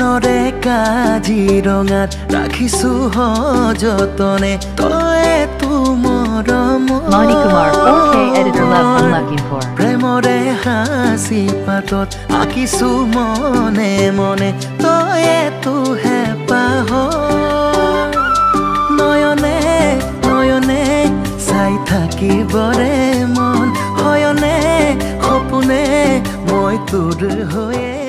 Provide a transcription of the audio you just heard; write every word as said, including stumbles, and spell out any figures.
মনৰে কাজিৰঙাত ৰাখিছো সযতনে তয়ে তোমাৰ Mani Kumar, four K editor love unlocking for. প্ৰেমৰে হাসি পাতত আঁকিছো মনে মনে তয়ে তুহে পাহ নয়নে নয়নে চাই থাকিবৰে মন হয়নে সপোনে মই তোৰ হৈয়ে